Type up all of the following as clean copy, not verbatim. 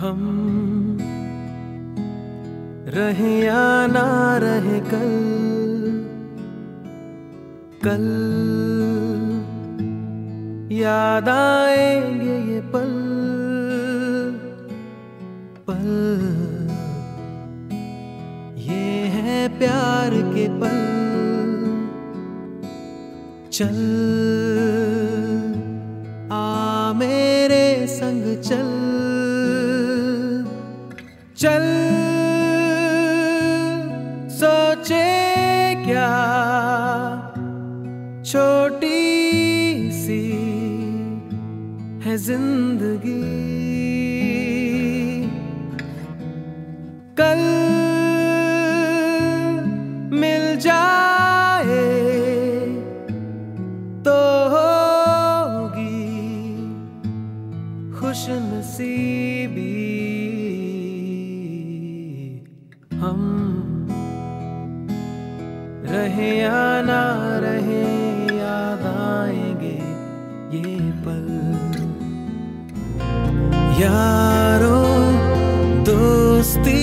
हम रहे या ना रहे कल, कल याद आएंगे ये पल पल, ये है प्यार के पल। चल आ मेरे संग चल, चल सोचे क्या छोटी सी है जिंदगी, कल मिल जाए तो होगी खुशनसीबी। हम रहे या ना रहे याद आएंगे ये पल। यारो दोस्ती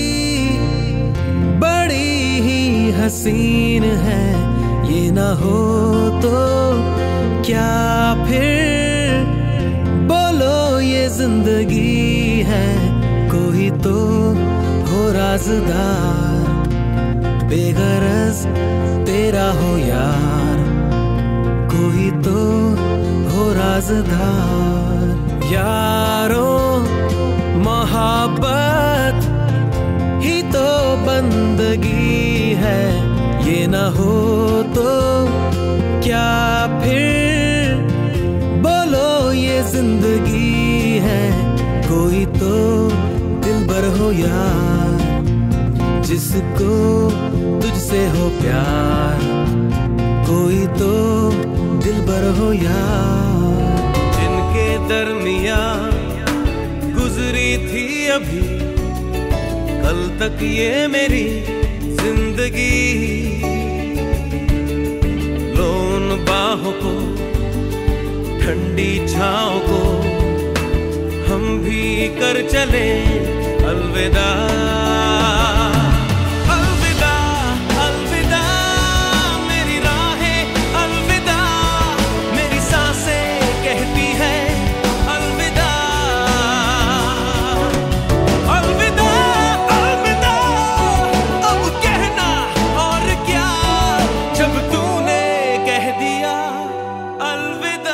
बड़ी ही हसीन है, ये ना हो तो क्या फिर बोलो ये जिंदगी है। कोई तो हो राज़दार, बेगरज तेरा हो यार, कोई तो हो राज़दार। यारो मोहब्बत ही तो बंदगी है, ये ना हो तो क्या फिर बोलो ये जिंदगी है। कोई तो दिलबर हो यार, जिसको तुझसे हो प्यार, कोई तो दिलबर हो यार। जिनके दरमियाँ गुजरी थी अभी कल तक ये मेरी जिंदगी, लो उन बाहों को ठंडी छाँव को हम भी कर चले अलविदा। अलविदा अलविदा मेरी राहें, अलविदा मेरी सांसें कहती है अलविदा। अलविदा अलविदा अब कहना और क्या, जब तूने कह दिया अलविदा।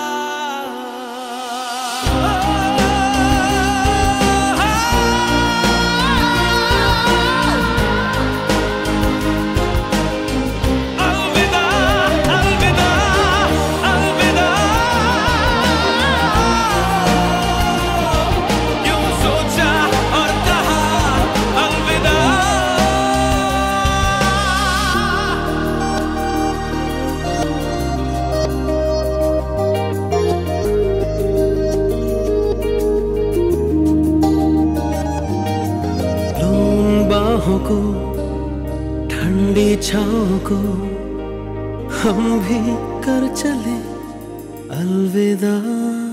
को ठंडी छाँव को हम भी कर चले अलविदा।